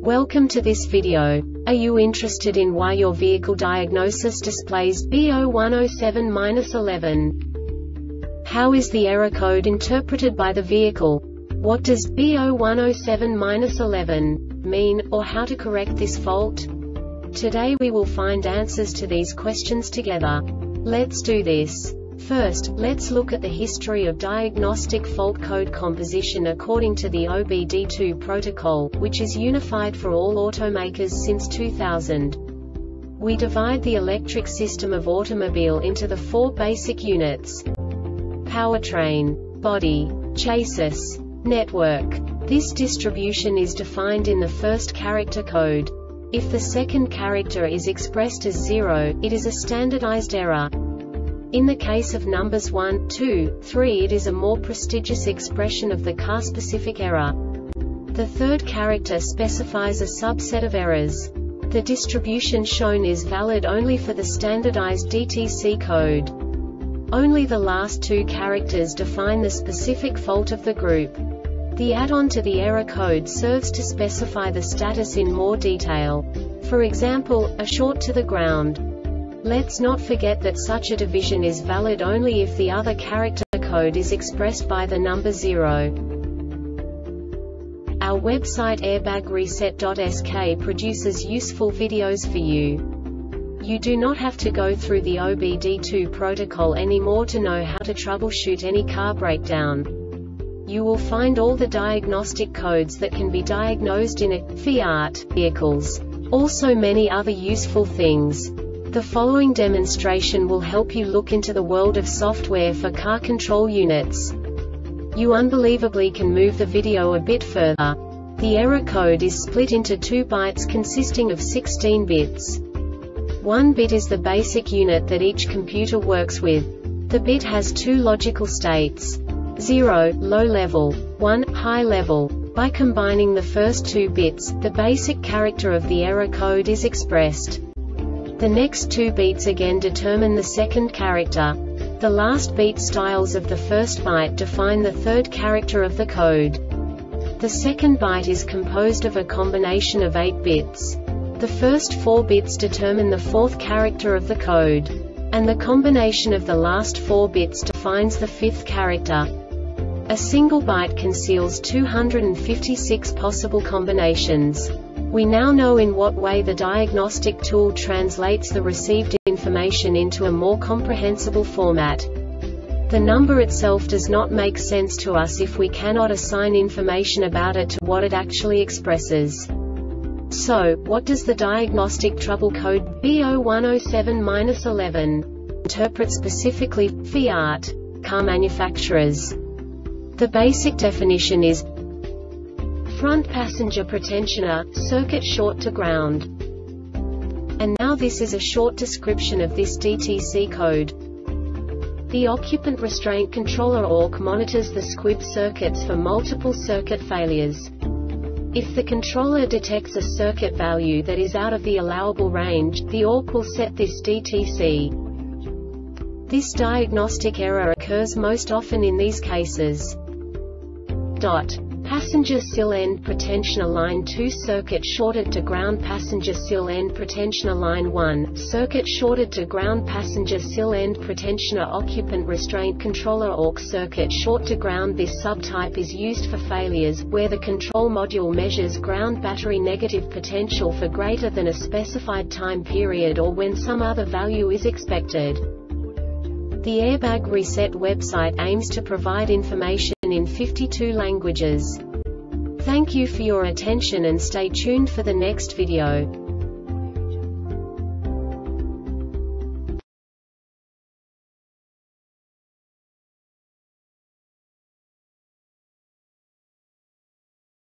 Welcome to this video. Are you interested in why your vehicle diagnosis displays B0107-11? How is the error code interpreted by the vehicle? What does B0107-11 mean, or how to correct this fault? Today we will find answers to these questions together. Let's do this. First, let's look at the history of diagnostic fault code composition according to the OBD2 protocol, which is unified for all automakers since 2000. We divide the electric system of automobile into the four basic units: powertrain, body, chassis, network. This distribution is defined in the first character code. If the second character is expressed as 0, it is a standardized error. In the case of numbers 1, 2, 3, it is a more prestigious expression of the car-specific error. The third character specifies a subset of errors. The distribution shown is valid only for the standardized DTC code. Only the last two characters define the specific fault of the group. The add-on to the error code serves to specify the status in more detail. For example, a short to the ground. Let's not forget that such a division is valid only if the other character code is expressed by the number 0. Our website airbagreset.sk produces useful videos for you. You do not have to go through the OBD2 protocol anymore to know how to troubleshoot any car breakdown. You will find all the diagnostic codes that can be diagnosed in a Fiat vehicles. Also many other useful things. The following demonstration will help you look into the world of software for car control units. You unbelievably can move the video a bit further. The error code is split into 2 bytes consisting of 16 bits. 1 bit is the basic unit that each computer works with. The bit has 2 logical states: 0, low level, 1, high level. By combining the first 2 bits, the basic character of the error code is expressed. The next 2 beats again determine the second character. The last beat styles of the first byte define the third character of the code. The second byte is composed of a combination of 8 bits. The first 4 bits determine the fourth character of the code. And the combination of the last 4 bits defines the fifth character. A single byte conceals 256 possible combinations. We now know in what way the diagnostic tool translates the received information into a more comprehensible format. The number itself does not make sense to us if we cannot assign information about it to what it actually expresses. So, what does the diagnostic trouble code B0107-11 interpret specifically for Fiat car manufacturers? The basic definition is front passenger pretensioner, circuit short to ground. And now this is a short description of this DTC code. The occupant restraint controller ORC monitors the squib circuits for multiple circuit failures. If the controller detects a circuit value that is out of the allowable range, the ORC will set this DTC. This diagnostic error occurs most often in these cases. Passenger sill end pretensioner line 2 circuit shorted to ground. Passenger sill end pretensioner line 1 circuit shorted to ground. Passenger sill end pretensioner occupant restraint controller ORC circuit short to ground. This subtype is used for failures where the control module measures ground battery negative potential for greater than a specified time period or when some other value is expected. The Airbag Reset website aims to provide information in 52 languages. Thank you for your attention and stay tuned for the next video.